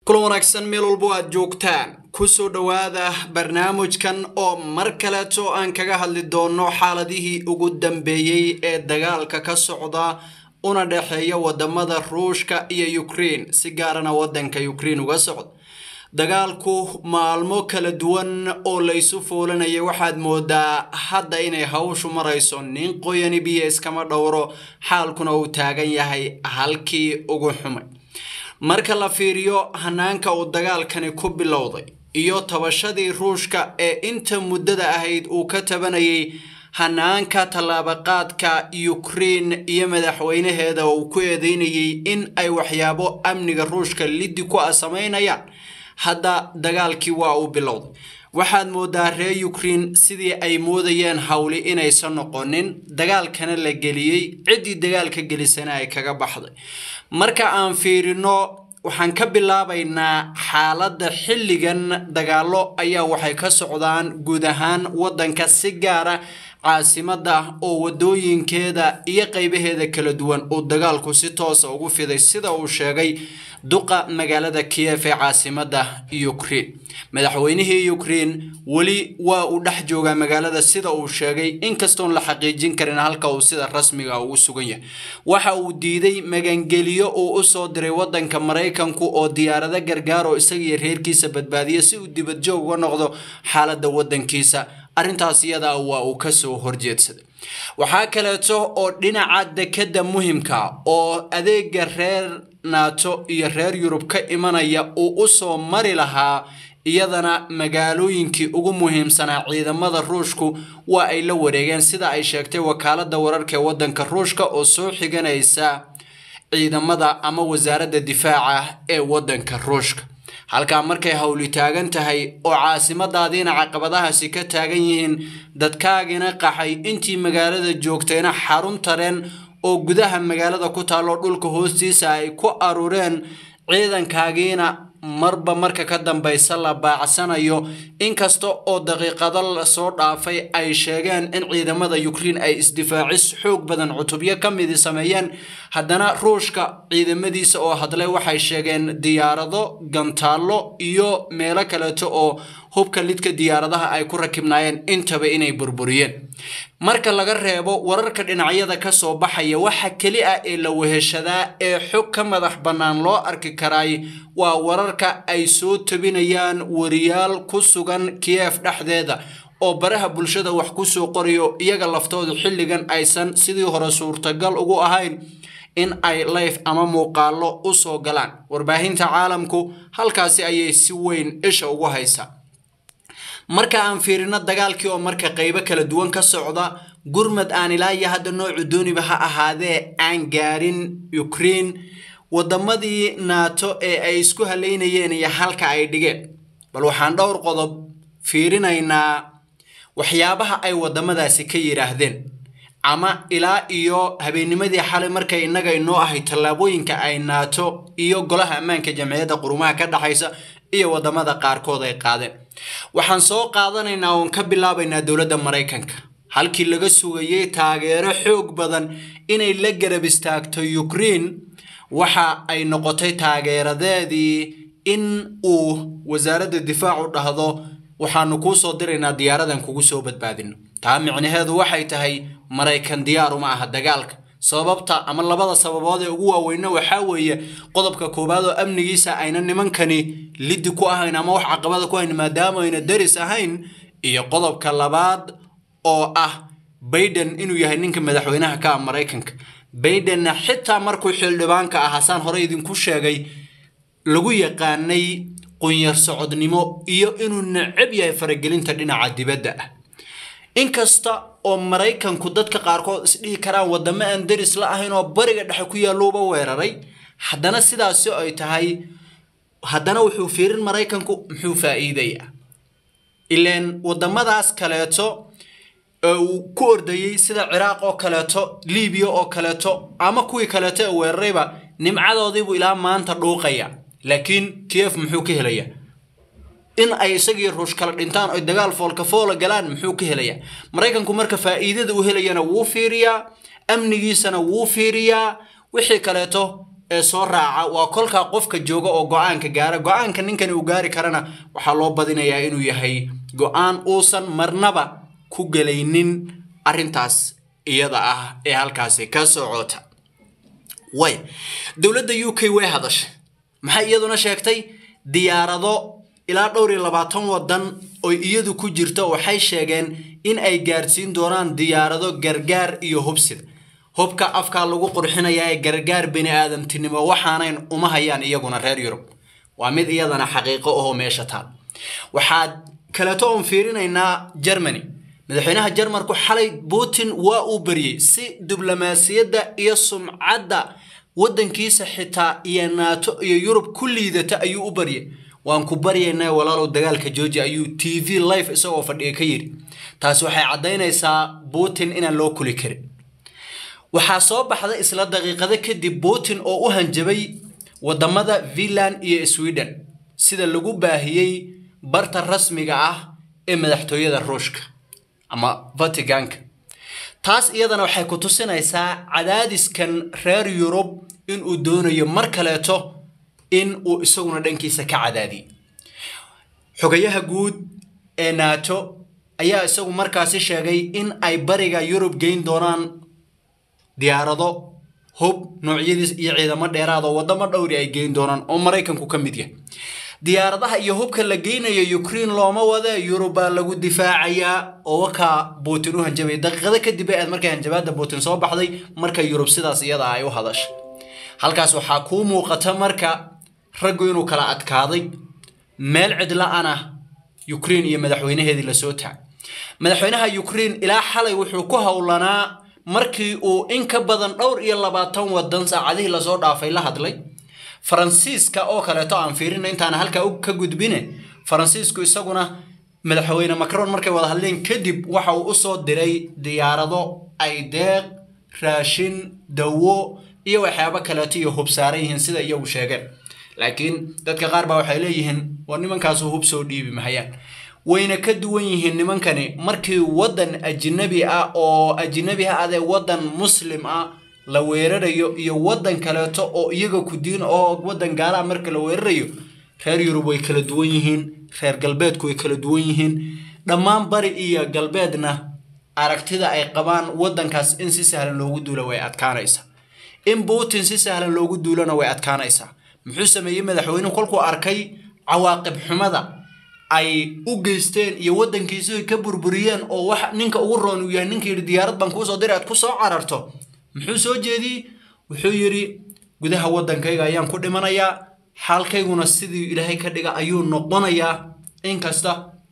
kulan wanaagsan meel walba aad joogtaan ku soo dhawaada barnaamijkan oo mar kaleeto aan kaga hadli doono xaaladihii ugu dambeeyay ee dagaalka ka socda una dhaxeeya wadamada Ruushka iyo Ukraine si gaarana wadanka Ukraine uga socda dagaalku maalmo kala duwan oo la isu foolanayay waxaad moodaa hadda inay hawshu marayso nin qoyani BS kama dhowro xaalkuna uu taagan yahay halkii ugu xumay marka la fiiriyo hanaanka uu dagaalkani ku bilowday iyo tabashadii Ruushka ee inta muddada ahayd uu ka tabanayay hanaanka talaabaqaadka Ukraine iyo madaxweynaheeda uu ku eedeynayay in ay waxyaabo amniga Ruushka liddi ku sameynayaan hadda dagaalkii waa uu bilowday waxaad moodaa reer Ukraine sidii ay moodayeen hawli inaysan noqonin dagaalkana la geliyay cidii dagaalka gelisana ay kaga baxday marka aan fiirino waxaan ka bilaabaynaa xaaladda xilligan dagaalo ayaa waxay ka socdaan guud ahaan wadanka si gaara caasimada oo wadooyinkeeda iyo qaybaheeda kala duwan oo dagaalku si toos ah ugu fiday sida uu sheegay duqa magaalada Kiev ee caasimada Ukraine madaxweynihii Ukraine wali waa uu dhex jooga magaalada sida uu sheegay inkastoo la xaqiijin karin halka uu sida rasmiga ah ugu sugan yahay waxa uu diiday magangeliyo oo u soo diray wadanka Mareykanku oo diyaarada gargaar oo isaga reerkiisa badbaadiyo si uu dibad joog uga noqdo xaaladda wadankiisa arintaas iyada waa uu ka soo horjeedsaday waxa kaleeto oo dhinaca dekada muhiimka oo adeega reer NATO iyo reer Yurub ka imanaya oo u soo mari lahaa iyadana magaalooyinkii ugu muhiimsanaa ciidamada Ruushku waa ay la wareegeen sida ay sheegtay wakaaladda wararka ee wadanka Ruushka oo soo xiganaysa ciidamada ama wasaaradda difaaca ee wadanka Ruushka halka markay hawli taagan tahay oo caasimadaadina caqabadahaasi ka taagan yihiin dadkaagina qaxay intii magaalada joogtayna xarun tareen oo gudaha magaalada ku taalo dhulka hoostiisa ay ku arureen ciidankaagiina marba marka ka dambaysa la baacsanayo inkasta oo daqiiqado la soo dhaafay ay sheegeen in ciidamada Ukraine ay isdifaacis xoog badan cutubyo kamid sameeyeen haddana Ruushka ciidamadiisa oo hadlay waxay sheegeen diyaarado gantaalo iyo meelo kale oo hubka lidka diyaaradaha ay ku rakibnaayeen intaba inay burburiyeen marka laga reebo wararka dhinacyada ka soo baxaya waxa kali ah ee la weheshada ee xog ka madax banaan loo arki karay waa wararka ay soo tabinayaan wariyaal ku sugan Kiev dhexdeeda oo baraha bulshada wax ku soo qoriyo iyaga laftoodu xilligan aysan sidii hore suurtagal ugu ahayn in ay live ama muuqaalo u soo galaan warbaahinta caalamku halkaasi ayay si weyn isha ugu haysaa marka aan fiirino dagaalkii oo marka qaybo kala duwan ka socda gurmad aan ilaa iyo hadda nooc dooniba ha ahaadee aan gaarin Ukraine wadamadii NATO ee ay isku haleynayeen iyo halka ay dhigeen bal waxaan dhowr qodob fiirinaynaa waxyaabaha ay wadamadaasi ka yiraahdeen ama ilaa iyo habeennimadii xalay markay inaga inoo ahay talaabooyinka ay NATO iyo golaha ammaanka jamciyadda qurumaha ka dhaxaysa iyo wadamada qaarkood ay qaadeen waxaan soo qaadanaynaa oo ka bilaabaynaa dawladda Mareykanka halkii laga sugayay taageero xoog badan inay la garab istaagto Ukraine waxa ay noqotay taageeradeedii in uu wasaaradda difaacu dhahdo waxaanu ku soo diraynaa diyaaradan kugu soo badbaadino taa micnaheedu waxay tahay Mareykan diyaar uma aha dagaalka sababta ama labada sababood ee ugu waaweyn waxa weeye qodobka koobaad oo amnigiisa ayna nimankani liddi ku ahayn ama wax caqabada ku hayn maadaama ayna daris ahayn iyo qodobka labaad oo ah Biden inuu yahay ninka madaxweynaha ka Mareykanka Biden xitaa markuu xildhibaanka ah Hassan hore idinku sheegay lagu yaqaanay qunyar socodnimo iyo inuu nacab yahay faragelinta dhinaca dibadda ah inkasta oo Mareykanku dadka qaarkood isdhigi karaan wadamo aan daris la ahayn oo bariga dhexe ku yaalooba weeraray haddana sidaas ay tahay haddana wuxuu fiirin Mareykanku muxuu faa'iidayaa ileen wadamadaas kaleeto oo ku ordayay sida Ciraaq oo kaleeto Liibiya oo kaleeto ama kuwii kaleeto weerarayba nimcadoodiibu ilaa maanta dhuuqaya laakiin Kiev muxuu ka helayaa in ay isagii Ruush kala dhintaan oo dagaal foolka fool galaan muxuu ka helayaa Mareykanku marka faa'iidada uu helayana wuu fiiriyaa amnigiisana wuu fiiriyaa wixii kaleeto soo raaca waa kolka qofka jooga oo go'aanka gaara go'aanka ninkan uu gaari karana waxa loo badinayaa inuu yahay go'aan uusan marnaba ku galaynin arintaas iyada ah ee halkaasi ka socota way dawladda UK way hadashay maxay iyaduna sheegtay diyaarado ilaa dhowr iyo 20 wadan oo iyadu ku jirto waxay sheegeen in ay gaarsiin doonaan diyaarado gargaar iyo hubsida hubka afka lagu qurxinayaa gargaar bini aadamtinimo waxaanayn uma hayaan iyaguna reer Yurub waa mid iyadana xaqiiqo oo meesha taal waxaad kala toon fiirinaynaa Germany madaxweynaha Jarmalku xalay Putin waa uu bariyay si diblomaasiyadda iyo sumcadda wadankiisa xitaa iyo NATO iyo Yurub kulliidata ayuu u bariyay waan ku baryaynaa walaalow dagaalka Georgia ayuu TV live isagoo fadhiya ka yiri taas waxay cadeynaysaa Putin inaan loo kuli karin waxaa soo baxday isla daqiiqada kadib Putin oo u hanjabay wadamada Finland iyo Sweden sida lagu baahiyay barta rasmiga ah ee madaxtooyada Ruushka ama Vaticanka taas iyadana waxay ku tusinaysaa cadaadiskan reer Yurub in uu doonayo mar kaleeto in uu isaguna dhankiisa ka cadaadiyo xogayaha guud ee NATO ayaa isagu markaasi sheegay in ay bariga Yurub geyn doonaan diyaarado hub noocyadiis iyo ciidamo dheeraad oo wadamo dhowr ay geyn doonaan oo Mareykanku ka mid yahay diyaaradaha iyo hubka la geynayo Ukraine looma wada Yurub lagu difaacaya oo waka Putin u hanjabay daqiiqada kadib ay markay hanjabaada Putin soo baxday marka Yurub sidaas iyada ay u hadashay halkaas waxa ku muuqata marka raggu inuu kala adkaaday meel cidla ana Ukraine iyo madaxweynaheedii la soo taag madaxweynaha Ukraine ilaa xalay wuxuu ku hawlanaa markii uu in ka badan dhowr iyo 20 wadan saacadii la soo dhaafay la hadlay Faransiiska oo kale to aan fiirino intaan halka ka gudbine Faransiisku isaguna madaxweyne Macron markay wada hadleen kadib waxa uu soo diray diyaarado ay deeq raashin dawo iyo waxyaabo kale oo hub saarayeen sida iyagu sheegeen laakiin dadka qaar baa waxay leeyihiin waa nimankaas hub soo dhiibi mahayaan wayna ka duwan yihiin nimankani markii wadan ajnabi ah oo ajnabi ah wadan muslim ah la weerarayo iyo wadan kale oo iyaga ku diin oo wadan gaala marka la weerarayo reer Yurub way kala duwan yihiin reer galbeedku way kala duwan yihiin dhammaan bari iyo galbeedna aragtida ay qabaan wadankaas in si sahlan loogu duulo way adkaanaysaa in Putin si sahlan loogu duulana way adkaanaysaa muxuu sameeyay madaxweynuhu kolkuu arkay cawaaqib xumada ay u geysteen iyo wadankiisu ka burburiyeen oo wax ninka ugu roon u yahay ninkii diyaarad baan ku soo diray aad ku soo cararto muxuu soo jeediyay wuxuu yiri gudaha wadankayga ayaan ku dhimanayaa xaalkayguna sidii Ilaahay ka dhiga ayuu noqonayaa in kasta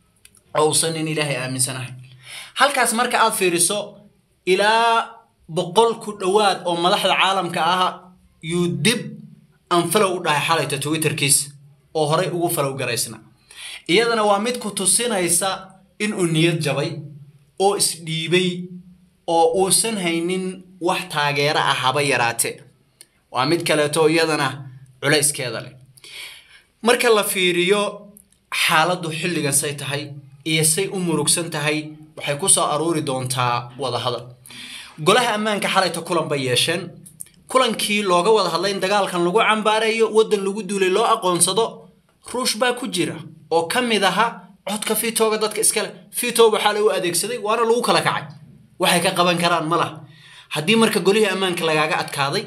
oo san in Ilaahay aaminsanahay halkaas marka aad fiiriso ilaa 100 ku dhawaad oo madaxda caalamka ah yu dib aan follow u dhahay xalayta Twitterkiis oo horay ugu follow garaysna iyadana waa mid ku tusinaysa in uu niyad jabay oo isdhiibay oo uusan haynin wax taageero ah haba yaraate waa mid kale oo iyadana culayskeeda leh marka la fiiriyo xaaladdu xilligan say tahay iyo say u murugsan tahay waxay ku soo aroori doontaa wada hadal golaha ammaanka xalayta kulan bay yeesheen kulankii looga wada hadlay in dagaalkan lagu cambaareeyo wadan lagu duulay loo aqoonsado Ruush baa ku jira oo kamid aha codka fiitooga dadka iskale fiitoo waxa la u adeegsaday waana lagu kala kacay waxay ka qaban karaan malaha haddii marka golihii ammaanka lagaaga adkaaday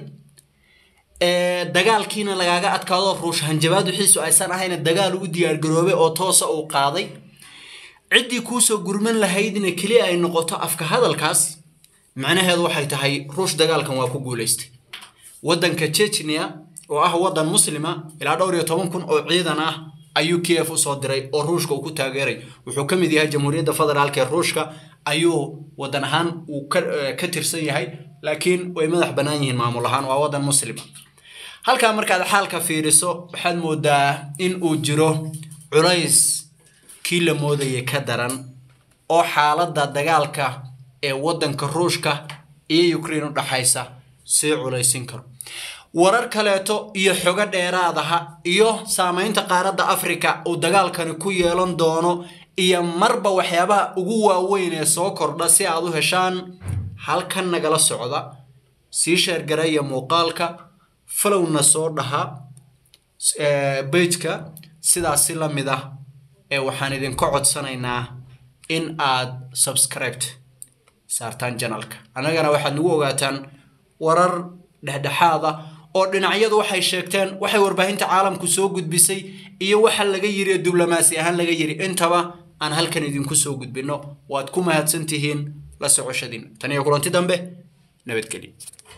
dagaalkiina lagaaga adkaado Ruush hanjabaadu xiisu aysan ahayn dagaal u diyaar garoobay oo toos ah uu qaaday cidii ku soo gurman lahaydina kaliya ay noqoto afka hadalkaas macnaheedu waxay tahay Ruush dagaalkan waa ku guuleystay wadanka Chechnya oo ah wadan muslima ilaa dhowr iyo 10 kun oo ciidan ah ayuu Kiev u soo diray oo Ruushka uu ku taageeray wuxuu ka mid yahay Jamhuuriyadda Federaalka ee Ruushka ayuu wadan ahaan uu ka tirsan yahay laakiin way madax banaan yihiin maamul ahaan waa wadan muslima halka marka aad xaalka fiiriso waxaad moodaa in uu jiro culays kii la moodayay ka daran oo xaaladda dagaalka ee wadanka Ruushka iyo Ukraine u dhaxaysa si culaysin karo warar kaleeto iyo xoga dheeraadaha iyo saameynta qaaradda Afrika oo dagaalkan ku yeelan doono iyo marba waxyaabaha ugu waaweyn ee soo kordha si aad u heshaan halkan nagala socda si share gareeya muuqaalka falowna soo dhaha page-ka sidaasi la mid ah waxaan idinka codsanaynaa in aad subscribe saartaan channelka anagana waxaad nagu ogaataan warar dhexdhexaad ah oo dhinacyadu waxay sheegteen waxay warbaahinta caalamku soo gudbisay iyo waxa laga yiri diblomaasi ahaan laga yiri intaba aan halkan idinku soo gudbino waad ku mahadsantihiin la socoshadin tan iyo kulanti dambe nabadgelyo